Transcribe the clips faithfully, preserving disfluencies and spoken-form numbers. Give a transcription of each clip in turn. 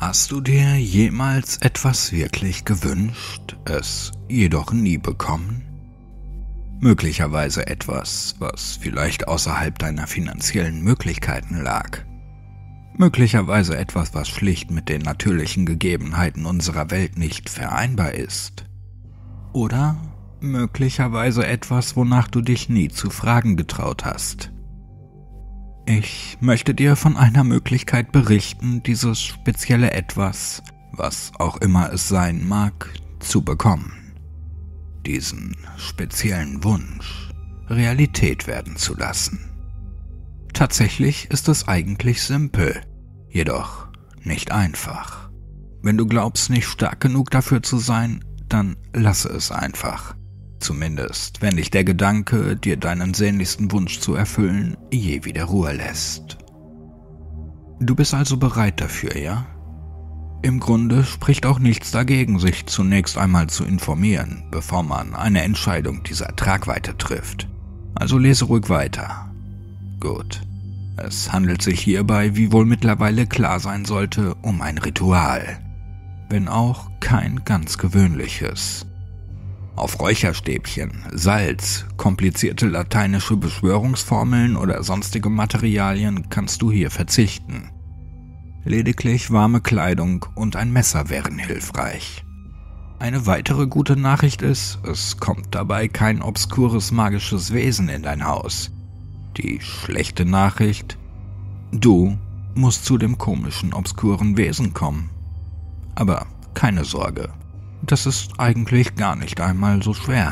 Hast du dir jemals etwas wirklich gewünscht, es jedoch nie bekommen? Möglicherweise etwas, was vielleicht außerhalb deiner finanziellen Möglichkeiten lag. Möglicherweise etwas, was schlicht mit den natürlichen Gegebenheiten unserer Welt nicht vereinbar ist. Oder möglicherweise etwas, wonach du dich nie zu fragen getraut hast. Ich möchte dir von einer Möglichkeit berichten, dieses spezielle Etwas, was auch immer es sein mag, zu bekommen. Diesen speziellen Wunsch Realität werden zu lassen. Tatsächlich ist es eigentlich simpel, jedoch nicht einfach. Wenn du glaubst, nicht stark genug dafür zu sein, dann lasse es einfach. Zumindest, wenn dich der Gedanke, dir deinen sehnlichsten Wunsch zu erfüllen, je wieder Ruhe lässt. Du bist also bereit dafür, ja? Im Grunde spricht auch nichts dagegen, sich zunächst einmal zu informieren, bevor man eine Entscheidung dieser Tragweite trifft. Also lese ruhig weiter. Gut. Es handelt sich hierbei, wie wohl mittlerweile klar sein sollte, um ein Ritual. Wenn auch kein ganz gewöhnliches. Auf Räucherstäbchen, Salz, komplizierte lateinische Beschwörungsformeln oder sonstige Materialien kannst du hier verzichten. Lediglich warme Kleidung und ein Messer wären hilfreich. Eine weitere gute Nachricht ist, es kommt dabei kein obskures magisches Wesen in dein Haus. Die schlechte Nachricht: Du musst zu dem komischen, obskuren Wesen kommen. Aber keine Sorge. Das ist eigentlich gar nicht einmal so schwer.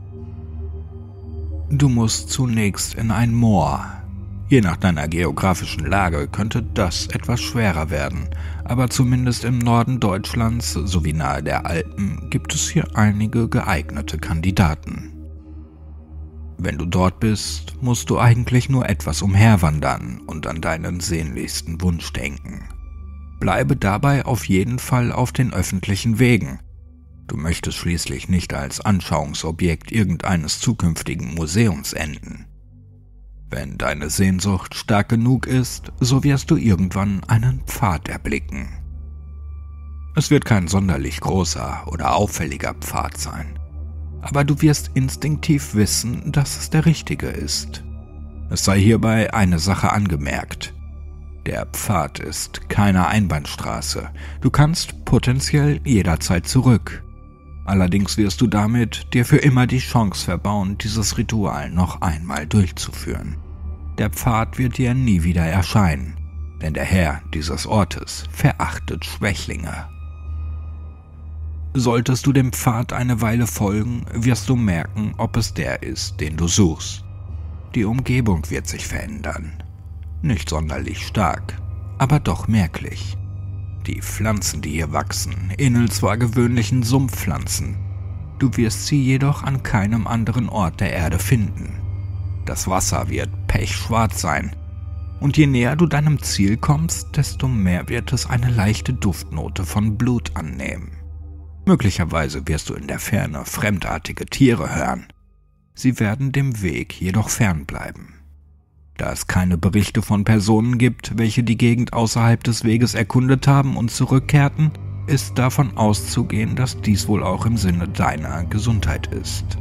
Du musst zunächst in ein Moor. Je nach deiner geografischen Lage könnte das etwas schwerer werden, aber zumindest im Norden Deutschlands sowie nahe der Alpen gibt es hier einige geeignete Kandidaten. Wenn du dort bist, musst du eigentlich nur etwas umherwandern und an deinen sehnlichsten Wunsch denken. Bleibe dabei auf jeden Fall auf den öffentlichen Wegen. Du möchtest schließlich nicht als Anschauungsobjekt irgendeines zukünftigen Museums enden. Wenn deine Sehnsucht stark genug ist, so wirst du irgendwann einen Pfad erblicken. Es wird kein sonderlich großer oder auffälliger Pfad sein, aber du wirst instinktiv wissen, dass es der richtige ist. Es sei hierbei eine Sache angemerkt: Der Pfad ist keine Einbahnstraße, du kannst potenziell jederzeit zurück. Allerdings wirst du damit dir für immer die Chance verbauen, dieses Ritual noch einmal durchzuführen. Der Pfad wird dir nie wieder erscheinen, denn der Herr dieses Ortes verachtet Schwächlinge. Solltest du dem Pfad eine Weile folgen, wirst du merken, ob es der ist, den du suchst. Die Umgebung wird sich verändern. Nicht sonderlich stark, aber doch merklich. Die Pflanzen, die hier wachsen, ähneln zwar gewöhnlichen Sumpfpflanzen, du wirst sie jedoch an keinem anderen Ort der Erde finden. Das Wasser wird pechschwarz sein, und je näher du deinem Ziel kommst, desto mehr wird es eine leichte Duftnote von Blut annehmen. Möglicherweise wirst du in der Ferne fremdartige Tiere hören. Sie werden dem Weg jedoch fernbleiben. Da es keine Berichte von Personen gibt, welche die Gegend außerhalb des Weges erkundet haben und zurückkehrten, ist davon auszugehen, dass dies wohl auch im Sinne deiner Gesundheit ist.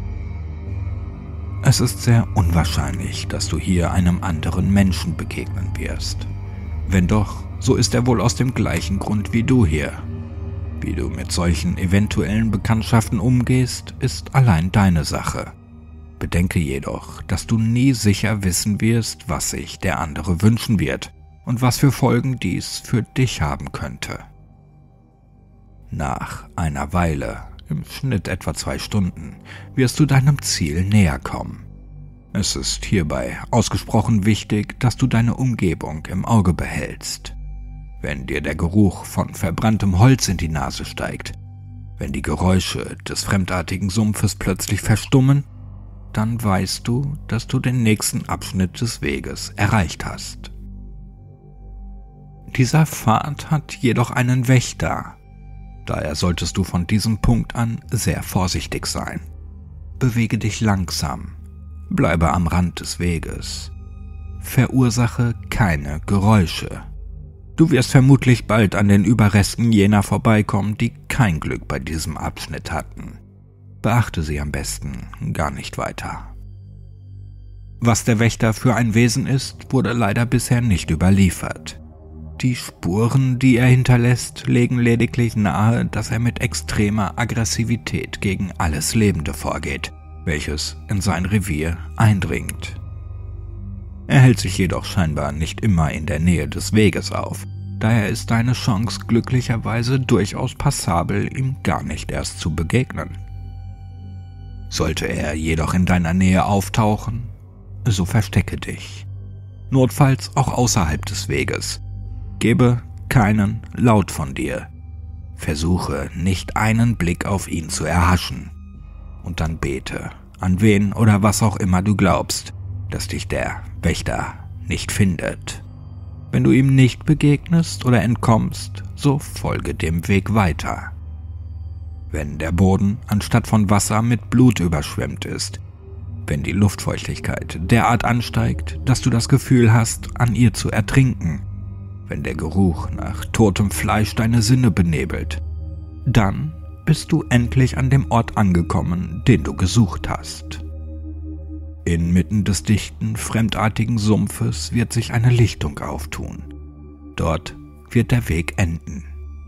Es ist sehr unwahrscheinlich, dass du hier einem anderen Menschen begegnen wirst. Wenn doch, so ist er wohl aus dem gleichen Grund wie du hier. Wie du mit solchen eventuellen Bekanntschaften umgehst, ist allein deine Sache. Bedenke jedoch, dass du nie sicher wissen wirst, was sich der andere wünschen wird und was für Folgen dies für dich haben könnte. Nach einer Weile, im Schnitt etwa zwei Stunden, wirst du deinem Ziel näher kommen. Es ist hierbei ausgesprochen wichtig, dass du deine Umgebung im Auge behältst. Wenn dir der Geruch von verbranntem Holz in die Nase steigt, wenn die Geräusche des fremdartigen Sumpfes plötzlich verstummen, dann weißt du, dass du den nächsten Abschnitt des Weges erreicht hast. Dieser Pfad hat jedoch einen Wächter. Daher solltest du von diesem Punkt an sehr vorsichtig sein. Bewege dich langsam, bleibe am Rand des Weges, verursache keine Geräusche. Du wirst vermutlich bald an den Überresten jener vorbeikommen, die kein Glück bei diesem Abschnitt hatten. Beachte sie am besten gar nicht weiter. Was der Wächter für ein Wesen ist, wurde leider bisher nicht überliefert. Die Spuren, die er hinterlässt, legen lediglich nahe, dass er mit extremer Aggressivität gegen alles Lebende vorgeht, welches in sein Revier eindringt. Er hält sich jedoch scheinbar nicht immer in der Nähe des Weges auf, daher ist deine Chance glücklicherweise durchaus passabel, ihm gar nicht erst zu begegnen. Sollte er jedoch in deiner Nähe auftauchen, so verstecke dich. Notfalls auch außerhalb des Weges. Gebe keinen Laut von dir. Versuche nicht einen Blick auf ihn zu erhaschen. Und dann bete, an wen oder was auch immer du glaubst, dass dich der Wächter nicht findet. Wenn du ihm nicht begegnest oder entkommst, so folge dem Weg weiter. Wenn der Boden anstatt von Wasser mit Blut überschwemmt ist, wenn die Luftfeuchtigkeit derart ansteigt, dass du das Gefühl hast, an ihr zu ertrinken, wenn der Geruch nach totem Fleisch deine Sinne benebelt, dann bist du endlich an dem Ort angekommen, den du gesucht hast. Inmitten des dichten, fremdartigen Sumpfes wird sich eine Lichtung auftun. Dort wird der Weg enden.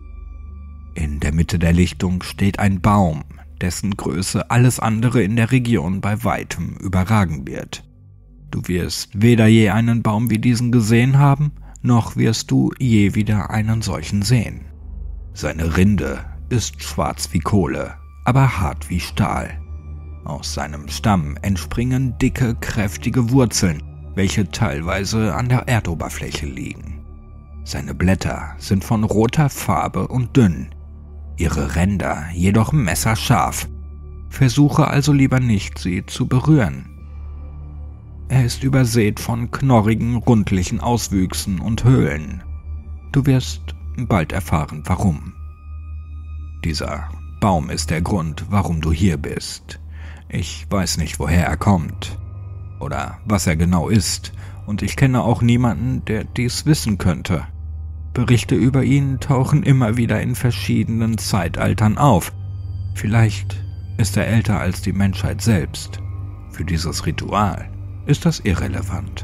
In der Mitte der Lichtung steht ein Baum, dessen Größe alles andere in der Region bei weitem überragen wird. Du wirst weder je einen Baum wie diesen gesehen haben, noch wirst du je wieder einen solchen sehen. Seine Rinde ist schwarz wie Kohle, aber hart wie Stahl. Aus seinem Stamm entspringen dicke, kräftige Wurzeln, welche teilweise an der Erdoberfläche liegen. Seine Blätter sind von roter Farbe und dünn, ihre Ränder jedoch messerscharf. Versuche also lieber nicht, sie zu berühren. Er ist übersät von knorrigen, rundlichen Auswüchsen und Höhlen. Du wirst bald erfahren, warum. Dieser Baum ist der Grund, warum du hier bist. Ich weiß nicht, woher er kommt oder was er genau ist, und ich kenne auch niemanden, der dies wissen könnte. Berichte über ihn tauchen immer wieder in verschiedenen Zeitaltern auf. Vielleicht ist er älter als die Menschheit selbst. Für dieses Ritual ist das irrelevant.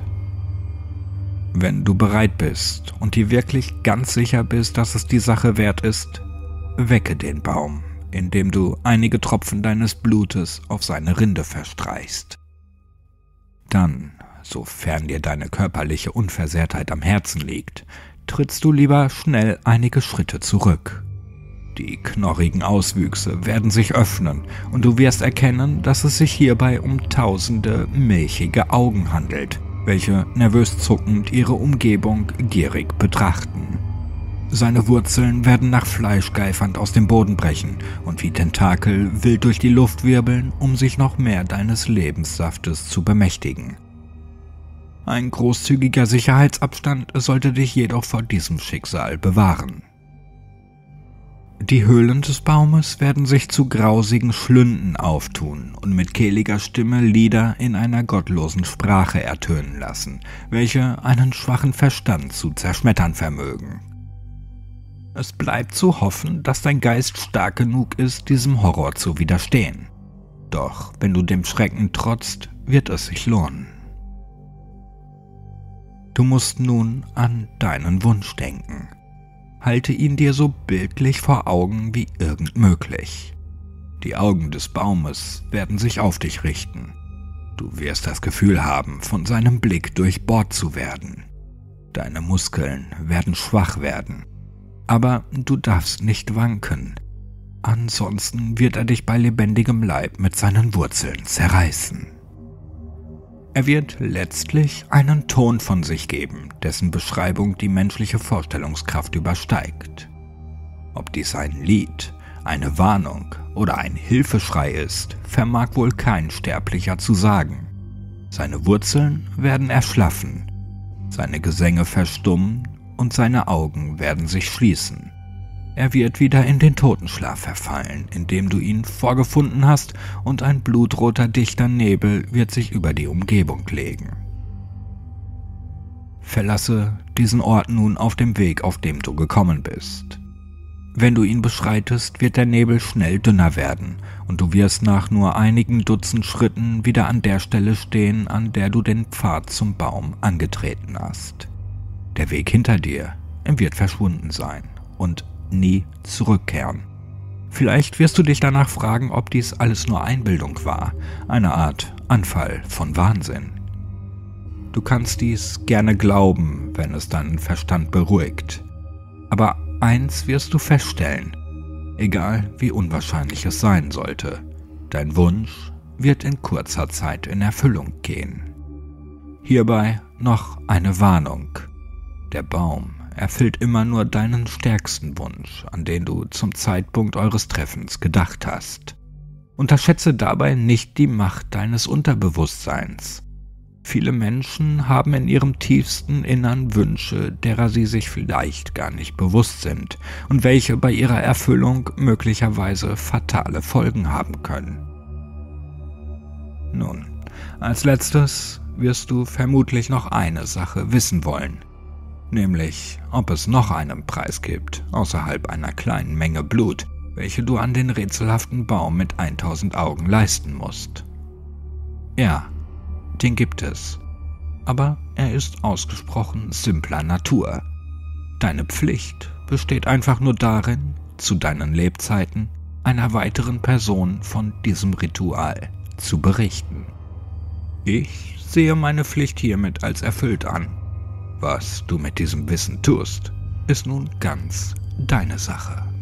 Wenn du bereit bist und dir wirklich ganz sicher bist, dass es die Sache wert ist, wecke den Baum, indem du einige Tropfen deines Blutes auf seine Rinde verstreichst. Dann, sofern dir deine körperliche Unversehrtheit am Herzen liegt, trittst du lieber schnell einige Schritte zurück. Die knorrigen Auswüchse werden sich öffnen und du wirst erkennen, dass es sich hierbei um tausende milchige Augen handelt, welche nervös zuckend ihre Umgebung gierig betrachten. Seine Wurzeln werden nach Fleisch geifernd aus dem Boden brechen und wie Tentakel wild durch die Luft wirbeln, um sich noch mehr deines Lebenssaftes zu bemächtigen. Ein großzügiger Sicherheitsabstand sollte dich jedoch vor diesem Schicksal bewahren. Die Höhlen des Baumes werden sich zu grausigen Schlünden auftun und mit kehliger Stimme Lieder in einer gottlosen Sprache ertönen lassen, welche einen schwachen Verstand zu zerschmettern vermögen. Es bleibt zu hoffen, dass dein Geist stark genug ist, diesem Horror zu widerstehen. Doch wenn du dem Schrecken trotzt, wird es sich lohnen. Du musst nun an deinen Wunsch denken. Halte ihn dir so bildlich vor Augen wie irgend möglich. Die Augen des Baumes werden sich auf dich richten. Du wirst das Gefühl haben, von seinem Blick durchbohrt zu werden. Deine Muskeln werden schwach werden. Aber du darfst nicht wanken. Ansonsten wird er dich bei lebendigem Leib mit seinen Wurzeln zerreißen. Er wird letztlich einen Ton von sich geben, dessen Beschreibung die menschliche Vorstellungskraft übersteigt. Ob dies ein Lied, eine Warnung oder ein Hilfeschrei ist, vermag wohl kein Sterblicher zu sagen. Seine Wurzeln werden erschlaffen, seine Gesänge verstummen und seine Augen werden sich schließen. Er wird wieder in den Totenschlaf verfallen, in dem du ihn vorgefunden hast, und ein blutroter dichter Nebel wird sich über die Umgebung legen. Verlasse diesen Ort nun auf dem Weg, auf dem du gekommen bist. Wenn du ihn beschreitest, wird der Nebel schnell dünner werden und du wirst nach nur einigen Dutzend Schritten wieder an der Stelle stehen, an der du den Pfad zum Baum angetreten hast. Der Weg hinter dir wird verschwunden sein und nie zurückkehren. Vielleicht wirst du dich danach fragen, ob dies alles nur Einbildung war, eine Art Anfall von Wahnsinn. Du kannst dies gerne glauben, wenn es deinen Verstand beruhigt. Aber eins wirst du feststellen, egal wie unwahrscheinlich es sein sollte, dein Wunsch wird in kurzer Zeit in Erfüllung gehen. Hierbei noch eine Warnung. Der Baum erfüllt immer nur deinen stärksten Wunsch, an den du zum Zeitpunkt eures Treffens gedacht hast. Unterschätze dabei nicht die Macht deines Unterbewusstseins. Viele Menschen haben in ihrem tiefsten Innern Wünsche, derer sie sich vielleicht gar nicht bewusst sind und welche bei ihrer Erfüllung möglicherweise fatale Folgen haben können. Nun, als letztes wirst du vermutlich noch eine Sache wissen wollen, nämlich ob es noch einen Preis gibt, außerhalb einer kleinen Menge Blut, welche du an den rätselhaften Baum mit tausend Augen leisten musst. Ja, den gibt es, aber er ist ausgesprochen simpler Natur. Deine Pflicht besteht einfach nur darin, zu deinen Lebzeiten einer weiteren Person von diesem Ritual zu berichten. Ich sehe meine Pflicht hiermit als erfüllt an. Was du mit diesem Wissen tust, ist nun ganz deine Sache.